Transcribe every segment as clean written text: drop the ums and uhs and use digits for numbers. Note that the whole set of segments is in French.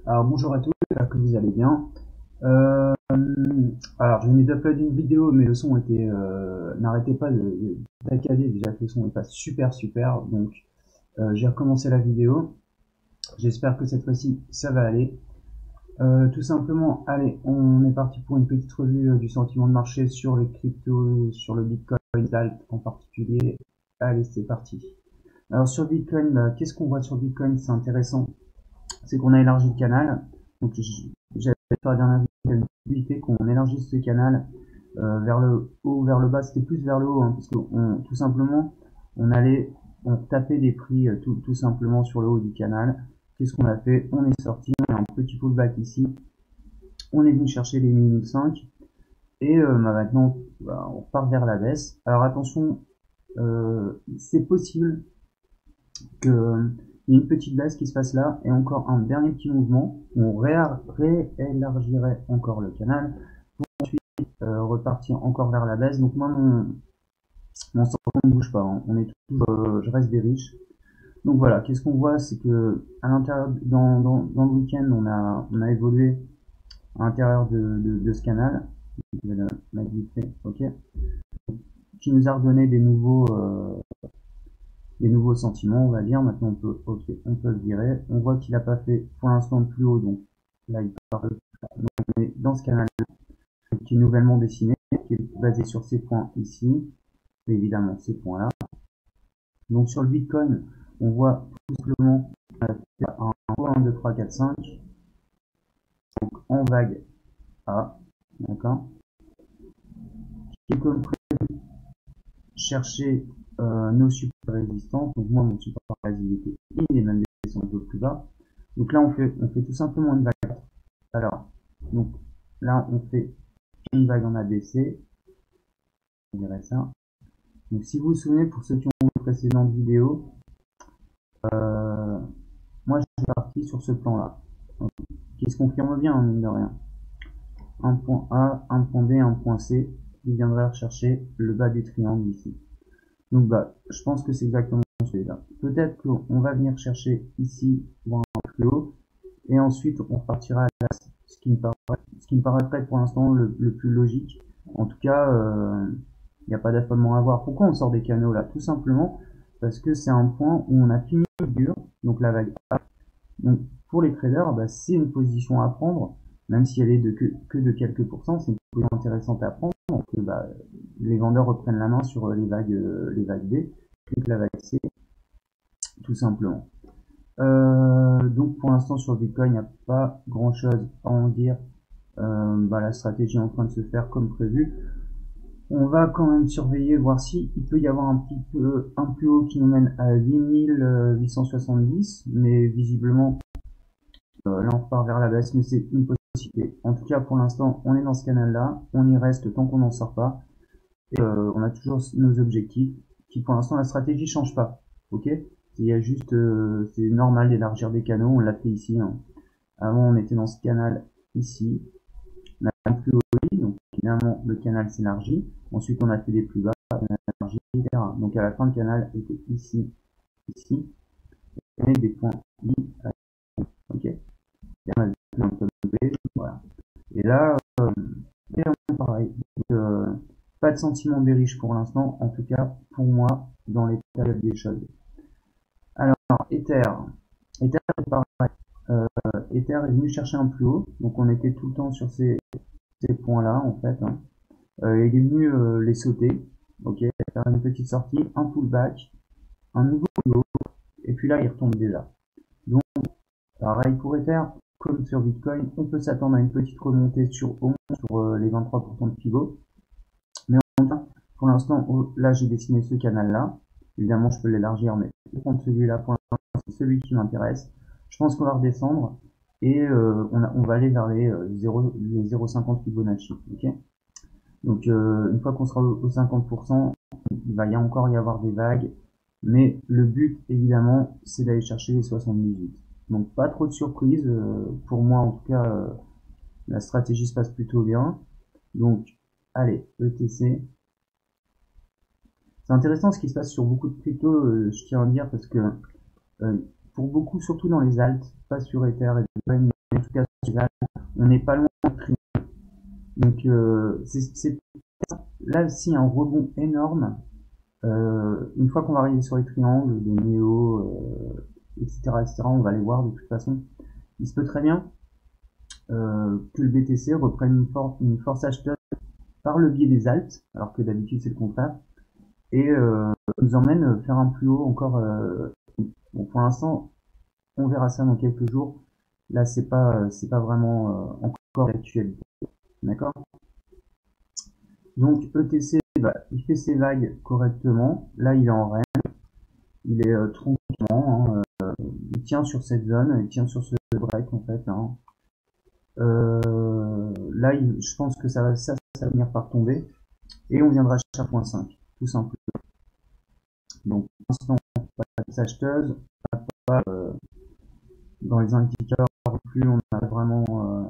Alors bonjour à tous, j'espère que vous allez bien. Euh, alors je venais d'uploader une vidéo, mais le son était n'arrêtait pas d'accader. Déjà que le son n'est pas super, donc j'ai recommencé la vidéo. J'espère que cette fois-ci ça va aller. Tout simplement, allez, on est parti pour une petite revue du sentiment de marché sur les cryptos, sur le Bitcoin, l'alt en particulier. Allez, c'est parti. Alors sur Bitcoin, qu'est-ce qu'on voit sur Bitcoin? C'est intéressant, c'est qu'on a élargi le canal. Donc j'avais fait la dernière vidéo une possibilité qu'on élargisse ce canal vers le haut, vers le bas. C'était plus vers le haut, hein, parce que tout simplement on tapait des prix tout simplement sur le haut du canal. Qu'est-ce qu'on a fait? On est sorti, on a un petit pullback ici. On est venu chercher les minimums 5 et maintenant on repart vers la baisse. Alors attention, c'est possible que il y a une petite baisse qui se passe là et encore un dernier petit mouvement. On réélargirait encore le canal pour ensuite repartir encore vers la baisse. Donc moi mon sentiment ne bouge pas, hein. On est toujours, je reste bearish. Donc voilà, qu'est-ce qu'on voit, c'est que à l'intérieur dans le week-end on a évolué à l'intérieur de ce canal. Je vais le mettre vite fait, ok, qui nous a redonné des nouveaux sentiments, on va dire. Maintenant, on peut le virer. On voit qu'il n'a pas fait pour l'instant de plus haut, donc là, il part. Donc, on est dans ce canal qui est nouvellement dessiné, qui est basé sur ces points ici, et évidemment ces points-là. Donc, sur le Bitcoin, on voit tout simplement un 1, 2, 3, 4, 5, donc en vague A, d'accord, qui est comme prévu chercher nos super résistances. Donc moi mon support résistance il est même descendu un peu plus bas. Donc là on fait tout simplement une vague. Alors donc là on fait une vague en ABC, on dirait ça. Donc si vous vous souvenez, pour ceux qui ont vu les précédentes vidéos, moi je suis parti sur ce plan là, qui se confirme bien, mine de rien. Un point A, un point B, un point C, qui viendrait rechercher le bas du triangle ici. Donc bah, je pense que c'est exactement celui-là. Peut-être qu'on va venir chercher ici, voir un peu plus haut, et ensuite on repartira à la base, ce qui me paraîtrait pour l'instant le plus logique. En tout cas, il n'y a pas d'affolement à avoir. Pourquoi on sort des canaux là? Tout simplement parce que c'est un point où on a fini le dur, donc la vague A. Donc pour les traders, bah, c'est une position à prendre, même si elle est que de quelques pourcents, c'est une position intéressante à prendre. Donc bah, les vendeurs reprennent la main sur les vagues B, et la vague C, tout simplement. Donc pour l'instant sur Bitcoin, il n'y a pas grand chose à en dire. Bah, la stratégie est en train de se faire comme prévu. On va quand même surveiller, voir si il peut y avoir un petit peu un plus haut qui nous mène à 8870, mais visiblement là on repart vers la baisse, mais c'est une possibilité. En tout cas pour l'instant on est dans ce canal là, on y reste tant qu'on n'en sort pas, et on a toujours nos objectifs, qui pour l'instant la stratégie change pas, ok. Il y a juste, c'est normal d'élargir des canaux, on l'a fait ici, hein. Avant on était dans ce canal ici, on a un plus haut, donc finalement le canal s'élargit, ensuite on a fait des plus bas, on a élargi, etc. Donc à la fin le canal était ici, et des points I, ok. Voilà. Et là, pareil. Donc, pas de sentiment bearish pour l'instant, en tout cas pour moi, dans l'état des choses. Alors, Ether est pareil. Ether est venu chercher un plus haut, donc on était tout le temps sur ces points-là en fait, hein. Il est venu les sauter, ok, faire une petite sortie, un pullback, un nouveau plus haut, et puis là il retombe déjà. Donc pareil pour Ether, comme sur Bitcoin, on peut s'attendre à une petite remontée sur les 23% de pivot. Mais en tout cas, pour l'instant, là j'ai dessiné ce canal-là. Évidemment, je peux l'élargir, mais je vais prendre celui-là pour l'instant, c'est celui qui m'intéresse. Je pense qu'on va redescendre et on va aller vers les 0,50 Fibonacci. Okay, donc une fois qu'on sera aux 50%, il va encore y avoir des vagues. Mais le but, évidemment, c'est d'aller chercher les 78. Donc pas trop de surprises. Pour moi, en tout cas, la stratégie se passe plutôt bien. Donc, allez, ETC. C'est intéressant ce qui se passe sur beaucoup de cryptos, je tiens à dire, parce que pour beaucoup, surtout dans les alts, pas sur Ether et Bitcoin, mais cas, on n'est pas loin de triangle. Donc, là, aussi un rebond énorme. Une fois qu'on va arriver sur les triangles de Néo, etc., on va les voir de toute façon. Il se peut très bien que le BTC reprenne une force acheteuse par le biais des alts, alors que d'habitude c'est le contraire, et nous emmène faire un plus haut encore. Bon, pour l'instant, on verra ça dans quelques jours. Là, c'est pas vraiment encore l'actualité. D'accord? Donc ETC, il fait ses vagues correctement. Là, il est en reine. Il est tranquillement. Il tient sur cette zone. Il tient sur ce break en fait. Hein. Là, je pense que ça va finir par tomber. Et on viendra chercher 1.5, tout simplement. Donc, pour l'instant, pas de acheteuse. Pas, dans les indicateurs non plus, on a vraiment...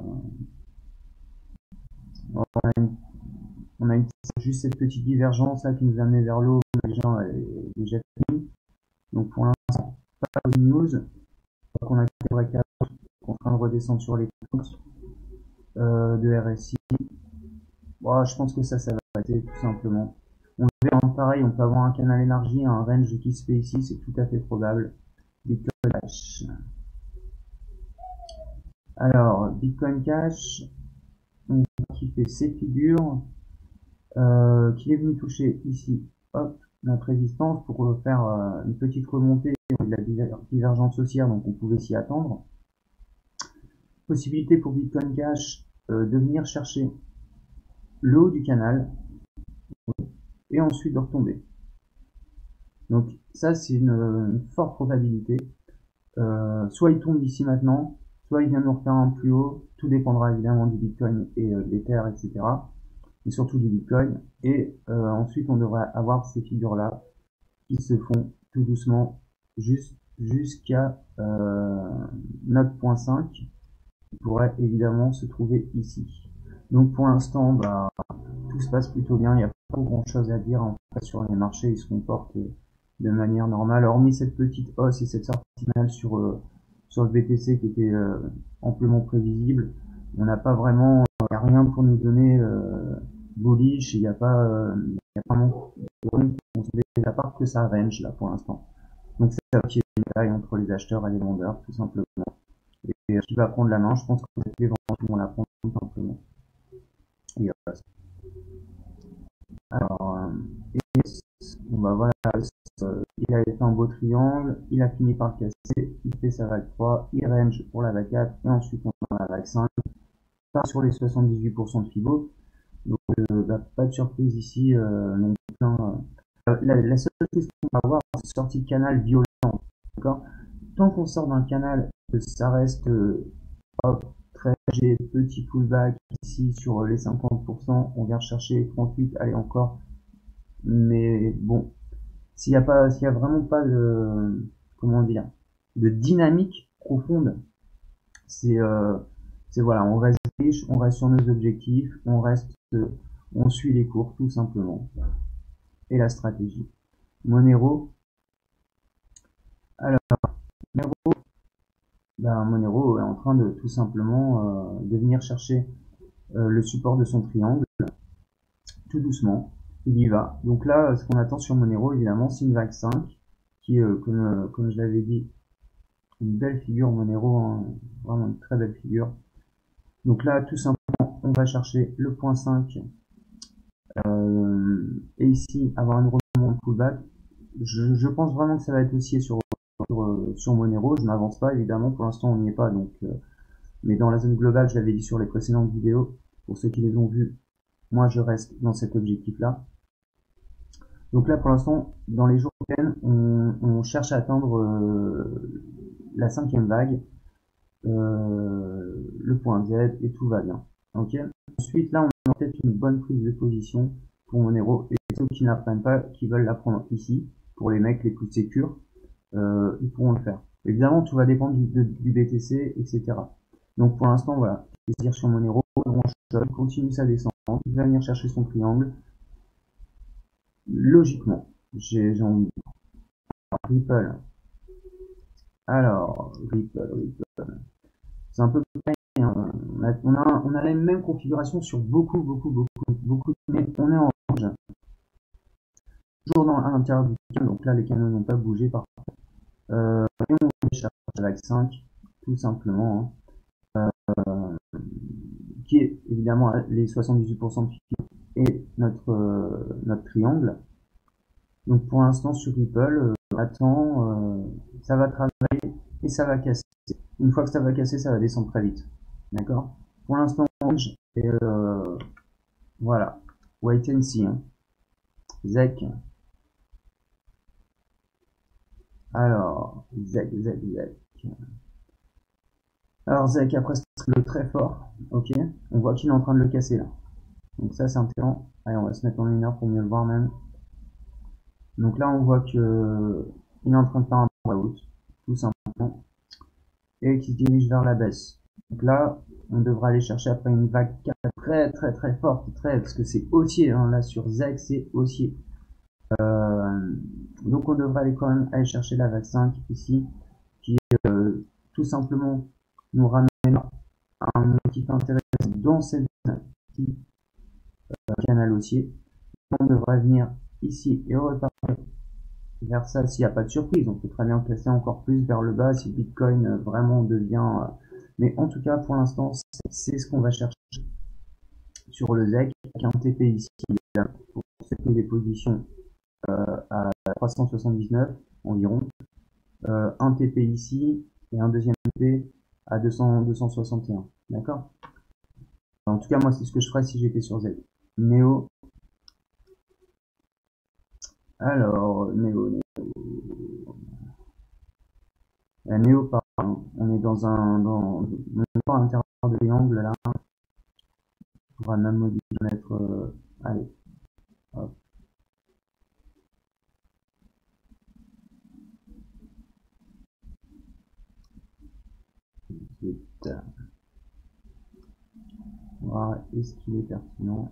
on a juste cette petite divergence là qui nous a amené vers l'eau, déjà fini. Donc pour l'instant, pas de news. On a quelques en train de redescendre sur les comptes de RSI. Bon, je pense que ça va arrêter tout simplement. On verra pareil, on peut avoir un canal élargi, un range qui se fait ici, c'est tout à fait probable. Bitcoin Cash. Alors, Bitcoin Cash, on voit qu'il fait ses figures, qu'il est venu toucher ici, hop, notre résistance pour faire une petite remontée de la divergence haussière, donc on pouvait s'y attendre. Possibilité pour Bitcoin Cash de venir chercher le haut du canal et ensuite de retomber. Donc ça c'est une forte probabilité. Soit il tombe ici maintenant, soit il vient nous refaire un plus haut. Tout dépendra évidemment du Bitcoin et de l'Ether, etc. Et surtout du Bitcoin. Et ensuite on devrait avoir ces figures là qui se font tout doucement jusqu'à notre point 5 qui pourrait évidemment se trouver ici. Donc pour l'instant, tout se passe plutôt bien, il n'y a pas grand chose à dire en fait sur les marchés, ils se comportent de manière normale, hormis cette petite hausse et cette sortie finale sur le BTC qui était amplement prévisible. On n'a pas vraiment, il n'y a rien pour nous donner bullish, il n'y a pas vraiment on se met à part que ça range là pour l'instant. Donc ça va qui est une taille entre les acheteurs et les vendeurs tout simplement. Et qui va prendre la main, je pense que les vendeurs vont la prendre tout simplement. Et alors, voilà, il a fait un beau triangle, il a fini par le casser, il fait sa vague 3, il range pour la vague 4, et ensuite on a la vague 5, part sur les 78% de Fibo, donc pas de surprise ici non plus. La seule chose qu'on va avoir, c'est sortie de canal violent, d'accord? Tant qu'on sort d'un canal, ça reste très léger, petit pullback ici sur les 50%, on vient chercher les 38, allez encore. Mais bon, s'il y a vraiment pas de, comment dire, de dynamique profonde, c'est voilà, on reste riche, on reste sur nos objectifs, on suit les cours tout simplement. Et la stratégie. Monero. Alors, Monero est en train de tout simplement de venir chercher le support de son triangle, tout doucement, il y va. Donc là, ce qu'on attend sur Monero, évidemment, c'est une vague 5, qui comme je l'avais dit, une belle figure Monero, hein, vraiment une très belle figure. Donc là, tout simplement, on va chercher le point 5, et ici, avoir une remontée pullback. Je pense vraiment que ça va être haussier sur Monero. Je n'avance pas, évidemment, pour l'instant on n'y est pas, donc mais dans la zone globale, je l'avais dit sur les précédentes vidéos, pour ceux qui les ont vues, moi je reste dans cet objectif là. Donc là pour l'instant, dans les jours qui viennent, on cherche à atteindre la 5e vague, le point Z, et tout va bien. Ok. Ensuite là on a peut-être une bonne prise de position pour Monero, et ceux qui ne la prennent pas, qui veulent la prendre ici, pour les mecs les plus sécures, ils pourront le faire. Évidemment, tout va dépendre du BTC, etc. Donc pour l'instant, voilà, c'est-à-dire sur Monero, il continue sa descente, il va venir chercher son triangle. Logiquement, j'ai envie de dire. Ripple. Alors, Ripple. C'est un peu pareil, on a la même configuration sur beaucoup, mais on est en rouge. Toujours à l'intérieur du canal, donc là les canaux n'ont pas bougé par contre. Et on cherche avec 5, tout simplement, qui est évidemment les 78% de figure et notre triangle. Donc pour l'instant sur Ripple, attends, ça va travailler et ça va casser. Une fois que ça va casser, ça va descendre très vite. D'accord? Pour l'instant, orange et voilà. Wait and see. Hein. ZEC. Alors, ZEC. Alors ZEC, après c'est le très fort. Ok. On voit qu'il est en train de le casser là. Donc ça c'est intéressant. Allez, on va se mettre en lumière pour mieux le voir même. Donc là on voit que il est en train de faire un breakout, tout simplement. Et qui se dirige vers la baisse. Donc là, on devra aller chercher après une vague très forte, parce que c'est haussier, hein, là sur ZEC c'est haussier. Donc on devrait aller quand même aller chercher la vague 5 ici, qui tout simplement nous ramène à un motif intéressant dans cette canal haussier. On devrait venir ici et repartir vers ça s'il n'y a pas de surprise. On peut très bien casser encore plus vers le bas si Bitcoin vraiment devient... mais en tout cas, pour l'instant, c'est ce qu'on va chercher sur le ZEC, avec un TP ici pour setter les positions à 379 environ, un TP ici et un deuxième TP à 261. D'accord? En tout cas, moi, c'est ce que je ferais si j'étais sur ZEC. Néo. Alors, Néo. La Néo, pardon. On est dans on est pas à l'intérieur de triangle là. On pourra même modifier mettre. Allez. Hop. Voir est-ce qu'il est pertinent.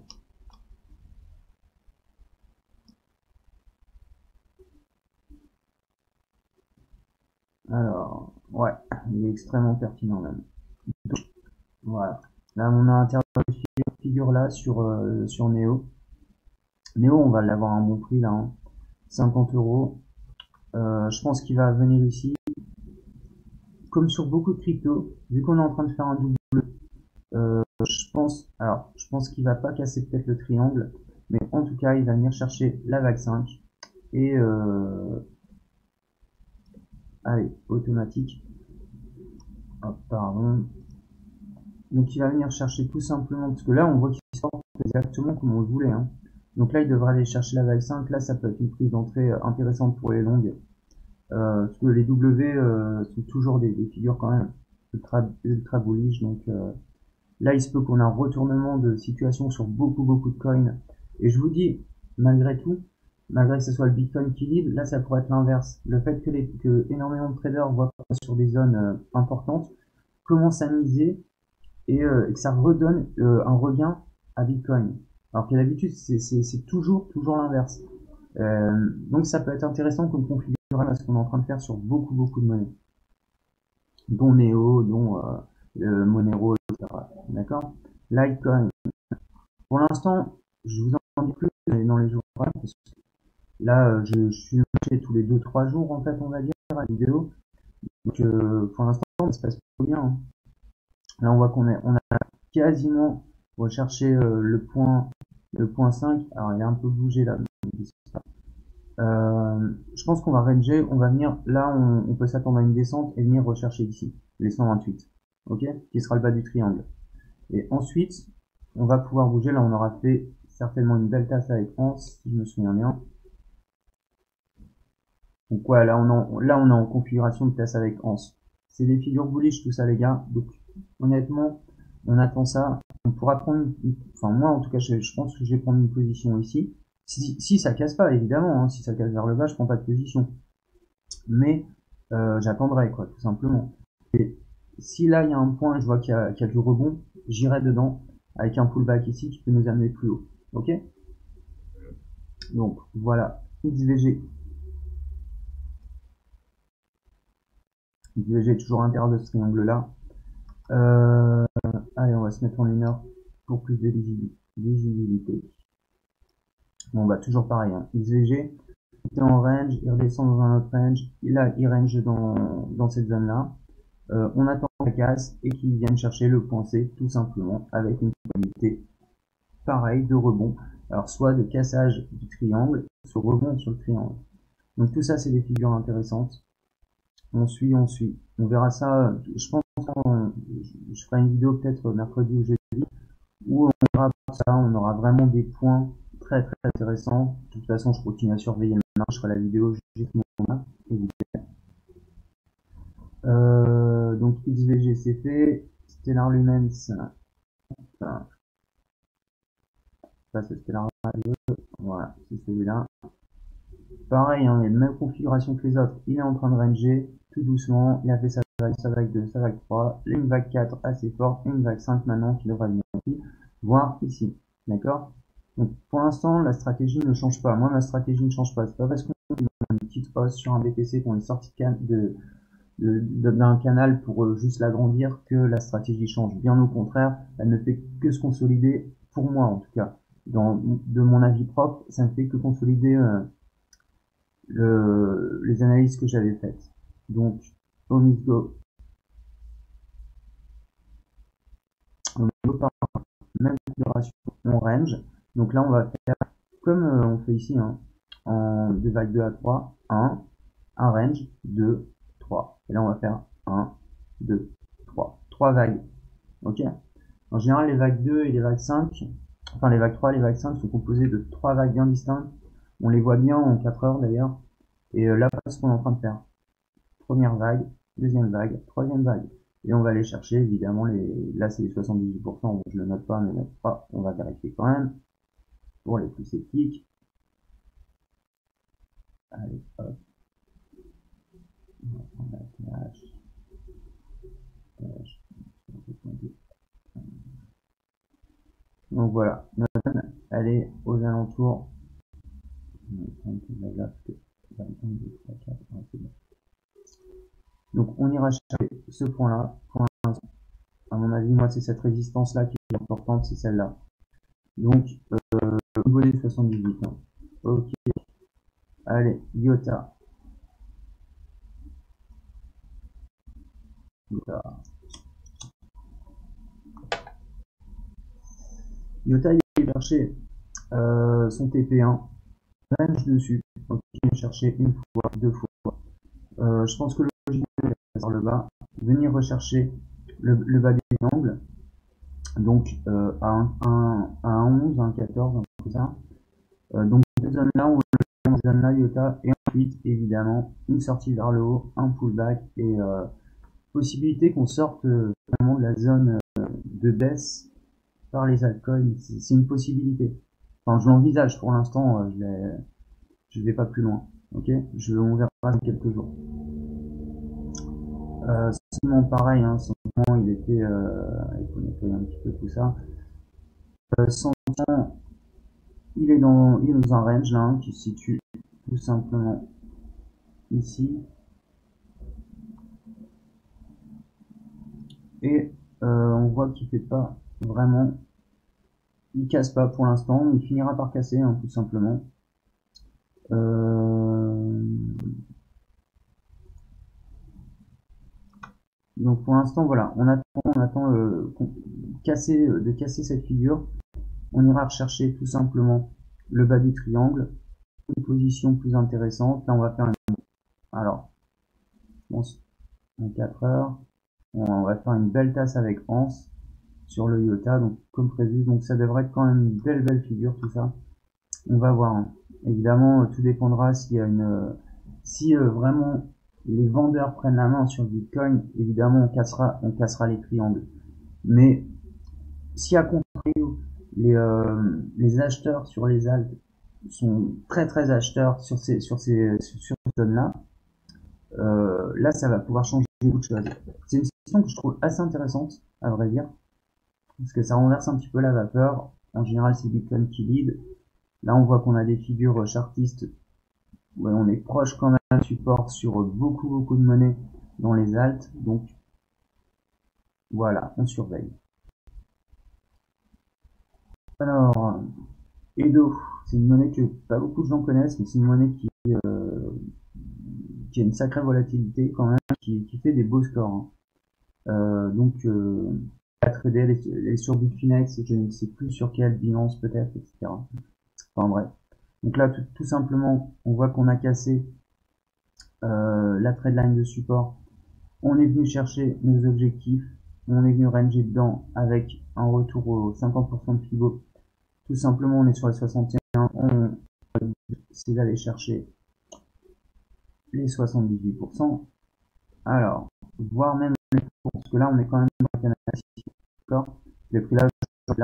Alors, ouais, il est extrêmement pertinent même. Donc, voilà. Là, on a un intérieur de figure là sur Néo. Néo, on va l'avoir à un bon prix là, hein. 50 €. Je pense qu'il va venir ici. Comme sur beaucoup de cryptos, vu qu'on est en train de faire un double, je pense qu'il va pas casser peut-être le triangle, mais en tout cas, il va venir chercher la vague 5 et allez, automatique. Hop, pardon. Donc il va venir chercher tout simplement, parce que là on voit qu'il sort exactement comme on le voulait. Hein. Donc là il devrait aller chercher la vague 5, là ça peut être une prise d'entrée intéressante pour les longues. Parce que les W sont toujours des figures quand même ultra bullish, donc là il se peut qu'on ait un retournement de situation sur beaucoup de coins. Et je vous dis, malgré tout, malgré que ce soit le Bitcoin qui lead, là ça pourrait être l'inverse. Le fait que énormément de traders voient sur des zones importantes, commencent à miser et que ça redonne un regain à Bitcoin. Alors que d'habitude c'est toujours l'inverse. Donc ça peut être intéressant comme configuration à ce qu'on est en train de faire sur beaucoup de monnaies, dont Neo, dont Monero, etc. D'accord? Litecoin. Pour l'instant, je vous en dis plus dans les jours parce que là je suis marché tous les 2-3 jours en fait on va dire à la vidéo. Donc pour l'instant ça se passe plutôt bien. Hein. Là on voit qu'on a quasiment recherché le point 5. Alors il a un peu bougé là. Je pense qu'on va ranger, on va venir, là on peut s'attendre à une descente et venir rechercher ici, les 128, ok, qui sera le bas du triangle. Et ensuite, on va pouvoir bouger, là on aura fait certainement une belle tasse avec Hans, si je me souviens bien. Donc ouais, là on est en configuration de tasse avec Hans. C'est des figures bullish tout ça les gars, donc honnêtement, on attend ça. On pourra prendre, enfin moi en tout cas je pense que je vais prendre une position ici. Si ça casse pas, évidemment, hein, si ça casse vers le bas, je prends pas de position. Mais j'attendrai, quoi, tout simplement. Et si là, il y a un point, je vois qu'il y a du rebond, j'irai dedans avec un pullback ici qui peut nous amener plus haut. Ok? Donc, voilà. XVG. XVG est toujours à l'intérieur de ce triangle-là. Euh, allez, on va se mettre en 1 heure pour plus de visibilité. Bon, bah, toujours pareil, hein. XVG, il est en range, il redescend dans un autre range, là, il range dans cette zone-là. On attend la casse et qu'il vienne chercher le point C, tout simplement, avec une probabilité pareille de rebond. Alors, soit de cassage du triangle, soit rebond sur le triangle. Donc, tout ça, c'est des figures intéressantes. On suit. On verra ça, je pense je ferai une vidéo peut-être mercredi ou jeudi, où on verra ça, on aura vraiment des points très très intéressants. De toute façon, je continue à surveiller le marché, je ferai la vidéo juste moment là. Donc XVG c'est fait, Stellar Lumens, enfin, ça c'est Stellar Radio, voilà, c'est celui-là. Pareil, hein, il a la même configuration que les autres, il est en train de ranger, tout doucement, il a fait sa vague 2, sa vague 3, une vague 4 assez forte, une vague 5 maintenant qui devrait venir ici, voire ici, d'accord? Donc pour l'instant, la stratégie ne change pas. Moi, ma stratégie ne change pas. C'est pas parce qu'on est dans une petite hausse sur un BTC qu'on est sorti d'un canal pour juste l'agrandir que la stratégie change. Bien au contraire, elle ne fait que se consolider, pour moi en tout cas. De mon avis propre, ça ne fait que consolider les analyses que j'avais faites. Donc, Omisgo, par même configuration, on range. Donc là, on va faire comme on fait ici, hein, en des vagues 2 à 3, 1 range, 2, 3. Et là, on va faire 1, 2, 3. 3 vagues. Ok? En général, les vagues 2 et les vagues 5, enfin les vagues 3 et les vagues 5 sont composées de 3 vagues bien distinctes. On les voit bien en 4 heures d'ailleurs. Et là, c'est ce qu'on est en train de faire. Première vague, deuxième vague, troisième vague. Et on va aller chercher, évidemment, là c'est les 78%, je le note pas, mais pas, on va vérifier quand même. Pour les plus sceptiques. Allez, hop. On va prendre la cache. Donc voilà, notre zone, elle est aux alentours. Donc on ira chercher ce point-là. À mon avis, moi c'est cette résistance-là qui est importante, c'est celle-là. Donc au niveau des 78. Hein. Ok. Allez, IOTA. IOTA, il est chercher son TP1, range dessus, donc il vient chercher une fois, deux fois. Je pense que le logique est vers le bas, venir rechercher le bas du triangle, donc à un 11, un 14, un peu comme ça. Donc cette zone-là, on le zone là, IOTA, et ensuite évidemment une sortie vers le haut, un pullback et possibilité qu'on sorte vraiment de la zone de baisse par les altcoins, c'est une possibilité. Enfin, je l'envisage pour l'instant, je vais pas plus loin. Ok, on verra dans quelques jours. Sinon, pareil, hein, son moment, il était, il faut nettoyer un petit peu tout ça. Son temps, il est dans un range là, hein, qui se situe tout simplement ici. Et on voit qu'il fait pas vraiment, il casse pas pour l'instant, il finira par casser, hein, tout simplement. Donc pour l'instant, voilà, on attend de casser cette figure. On ira rechercher tout simplement le bas du triangle, une position plus intéressante. Là, on va faire alors, je pense, en 4 heures, on va faire une belle tasse avec Hans sur le IOTA, donc comme prévu. Donc ça devrait être quand même une belle figure tout ça. On va voir. Hein. Évidemment, tout dépendra s'il y a si vraiment les vendeurs prennent la main sur le Bitcoin, évidemment on cassera les triangles. Mais si à contrario les acheteurs sur les alts sont très acheteurs sur ces zones-là, là ça va pouvoir changer beaucoup de choses. C'est une situation que je trouve assez intéressante, à vrai dire, parce que ça renverse un petit peu la vapeur. En général, c'est Bitcoin qui lead. Là, on voit qu'on a des figures chartistes. Ouais, on est proche quand même d'un support sur beaucoup de monnaie dans les alts. Donc, Voilà, on surveille. Alors, Edo, c'est une monnaie que pas beaucoup de gens connaissent, mais c'est une monnaie qui a une sacrée volatilité quand même, qui fait des beaux scores, hein. À trader, elle est sur Bitfinex, je ne sais plus sur quelle, Binance peut-être, etc. Enfin bref. Donc là, tout simplement, on voit qu'on a cassé la trade de support. On est venu chercher nos objectifs, on est venu ranger dedans avec un retour au 50% de Fibo. Tout simplement, on est sur les 61, on c'est d'aller chercher les 78%. Alors, voire même les parce que là, on est quand même dans le canal ici, d'accord. Les prix là,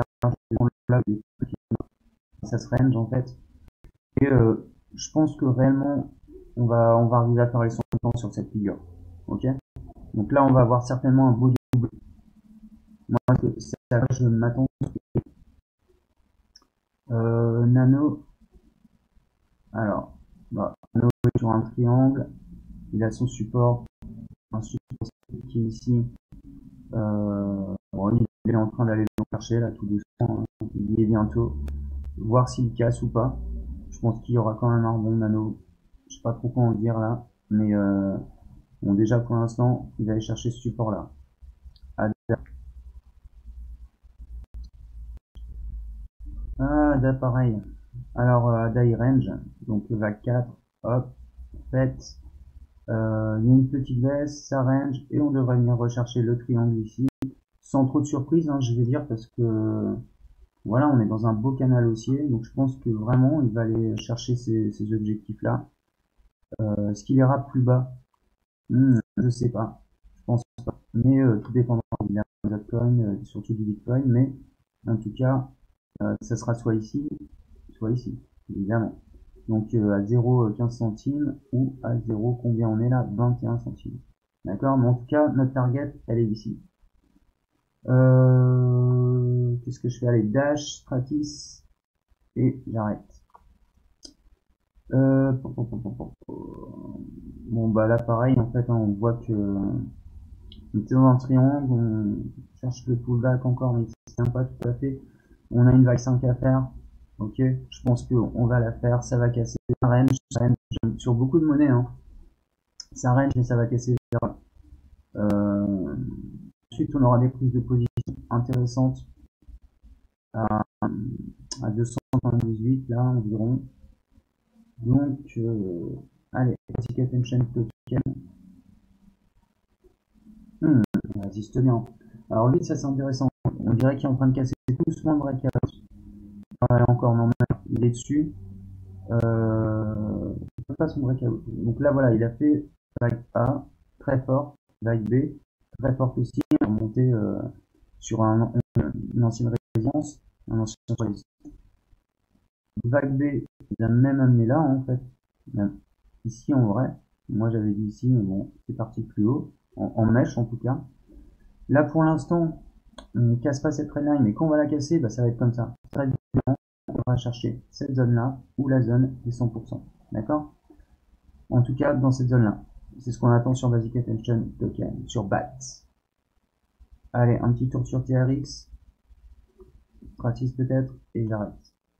ça se range en fait. Et je pense que réellement, on va arriver à faire les 100% sur cette figure. Ok. Donc là, on va avoir certainement un beau double. Moi, ça, je m'attends. Nano. Alors, bah, Nano est sur un triangle. Il a son support. Un support qui est ici. Bon, il est en train d'aller le chercher là tout doucement. Hein. Il y est bientôt. Voir s'il casse ou pas. Je pense qu'il y aura quand même un bon Nano. Je sais pas trop quoi en dire là. Mais bon, déjà pour l'instant, il va aller chercher ce support là. D'appareil. Alors, die range, donc vague 4, hop, fait. Il y a une petite baisse, ça range, et on devrait venir rechercher le triangle ici. Sans trop de surprise, hein, je vais dire, parce que voilà, on est dans un beau canal haussier, donc je pense que vraiment, il va aller chercher ces objectifs-là. Est-ce qu'il ira plus bas? Je sais pas, je pense pas. Mais tout dépendra évidemment des altcoins, surtout du Bitcoin, mais en tout cas, ça sera soit ici, évidemment. Donc à 0,15 centimes ou à 0, combien on est là? 21 centimes. D'accord. Mais en tout cas, notre target, elle est ici. Qu'est-ce que je fais? Allez, dash, stratis, et j'arrête. Bon bah là pareil, en fait, hein, on voit que on était dans un triangle, on cherche le pullback encore, mais c'est pas tout à fait. On a une vague 5 à faire. Ok, je pense qu'on va la faire, ça va casser. Ça range sur beaucoup de monnaies, hein. Ça range et ça va casser. Ensuite, on aura des prises de position intéressantes à, à 298 là environ. Donc, allez, Basic Attention Token. Il résiste bien. Alors lui, ça c'est intéressant. On dirait qu'il est en train de casser doucement le breakout. Encore non, il est dessus. Il peut pas son breakout. Donc là, voilà, il a fait vague A, très fort, vague B, très forte aussi, remonté sur une ancienne résistance, un ancien résistance. Vague B, il a même amené là, en fait. Même ici, en vrai. Moi, j'avais dit ici, mais bon, c'est parti plus haut, en mèche en tout cas. Là, pour l'instant, on ne casse pas cette trendline, mais quand on va la casser, bah, ça va être comme ça. Ça va être différent. On va chercher cette zone-là ou la zone des 100%. D'accord? En tout cas, dans cette zone-là. C'est ce qu'on attend sur Basic Attention Token, sur BAT. Allez, un petit tour sur TRX. Stratis peut-être, et j'arrête.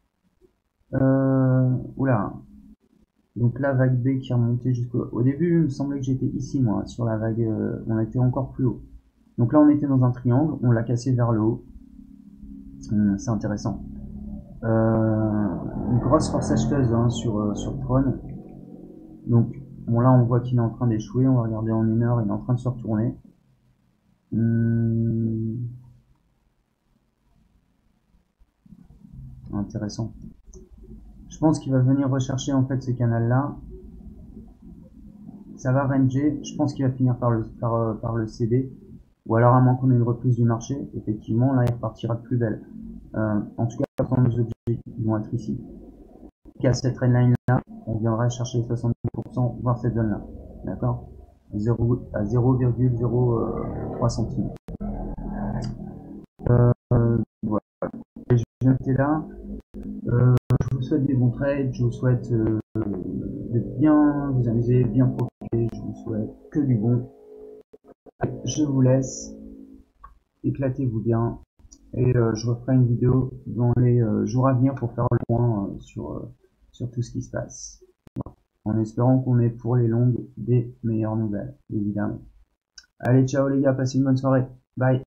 Oula. Donc la vague B qui est remontée jusqu'au début, il me semblait que j'étais ici, moi, sur la vague, on était encore plus haut. Donc là, on était dans un triangle, on l'a cassé vers le haut. C'est intéressant. Une grosse force acheteuse hein, sur Tron. Donc, bon là, on voit qu'il est en train d'échouer. On va regarder en 1 heure, il est en train de se retourner. Intéressant. Je pense qu'il va venir rechercher en fait ce canal-là. Ça va ranger. Je pense qu'il va finir par le céder. Ou alors à moins qu'on ait une reprise du marché, effectivement, là il repartira de plus belle. En tout cas, nos objectifs vont être ici. À cette trendline là, on viendra chercher 70%, voir cette zone là. D'accord? À 0,03 centimes. Voilà. Je vais noter là. Je vous souhaite des bons trades, je vous souhaite de bien vous amuser, bien profiter, je vous souhaite que du bon. Je vous laisse. éclatez-vous bien. Et je referai une vidéo dans les jours à venir pour faire le point sur tout ce qui se passe. En espérant qu'on ait pour les longues des meilleures nouvelles, évidemment. Allez, ciao les gars, passez une bonne soirée. Bye.